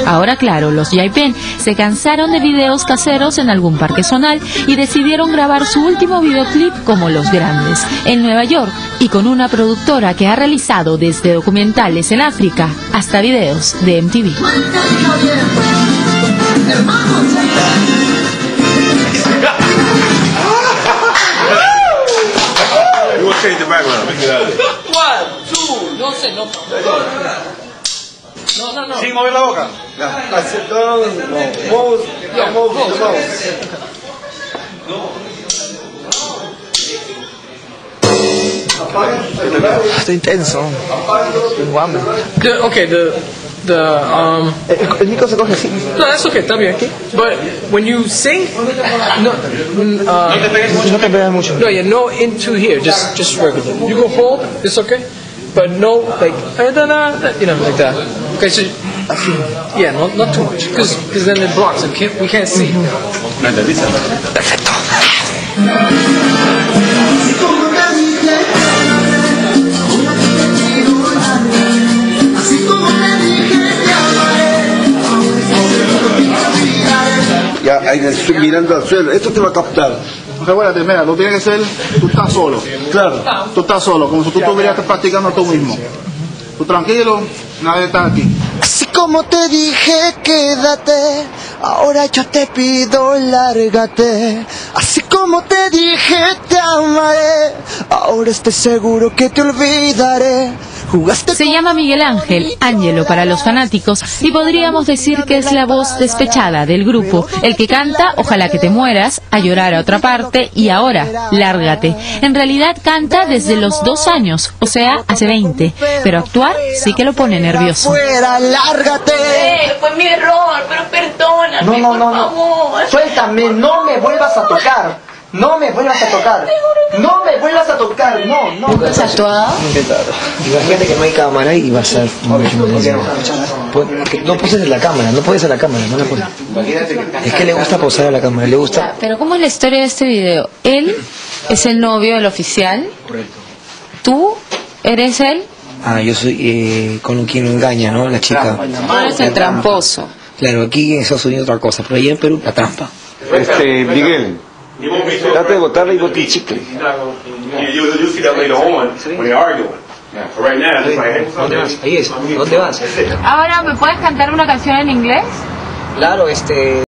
Ahora claro, los Yaipen se cansaron de videos caseros en algún parque zonal y decidieron grabar su último videoclip como los grandes, en Nueva York, y con una productora que ha realizado desde documentales en África hasta videos de MTV. No sé, no. No. Sin mover la boca. Está intenso. Tengo hambre. El micro se coge así. No, that's okay, está bien aquí. But when you sing, no No te pegas mucho. no, yeah, no into here, just regular. You go hold, it's okay, but no like you know, like that. Okay, so yeah, not too much, because then it blocks and we can't see. Perfecto. Ya, ahí estoy mirando al suelo. Esto te va a captar. Recuérdate, mira, tú tienes que ser, tú estás solo. Claro. Tú estás solo, como si tú estuvieras practicando tú mismo. Tú tranquilo, nadie está aquí. Así como te dije, quédate. Ahora yo te pido, lárgate. Así como te dije, te amaré. Ahora estoy seguro que te olvidaré. Se llama Miguel Ángel, Ángelo para los fanáticos, y podríamos decir que es la voz despechada del grupo, el que canta Ojalá que te mueras, A llorar a otra parte y Ahora, Lárgate. En realidad canta desde los 2 años, o sea, hace 20, pero actuar sí que lo pone nervioso. Fuera, lárgate. Fue mi error, pero perdóname, No. por favor. Suéltame, no me vuelvas a tocar. No me vuelvas a tocar. No me vuelvas a tocar. No. ¿Nunca has actuado? Imagínate que no hay cámara y vas a... Porque no poses en la cámara, no puedes a la cámara, no la poses. Es que le gusta posar a la cámara, le gusta... Pero ¿cómo es la historia de este video? Él es el novio del oficial. Correcto. ¿Tú eres él? Ah, yo soy con quien engaña, ¿no? La chica. Tú eres el tramposo. Claro, aquí en Estados Unidos otra cosa, pero allá en Perú la trampa. Miguel, trata de botarle y bote el chicle. ¿Dónde vas? Ahí es. ¿Dónde vas? Ahora, ¿me puedes cantar una canción en inglés? Claro,